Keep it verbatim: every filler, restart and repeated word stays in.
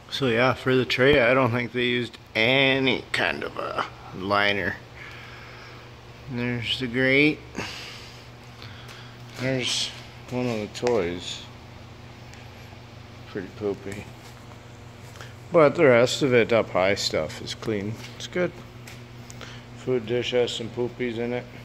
So yeah, for the tray, I don't think they used any kind of a liner. And there's the grate. There's one of the toys. Pretty poopy. But the rest of it up high stuff is clean. It's good. Food dish has some poopies in it.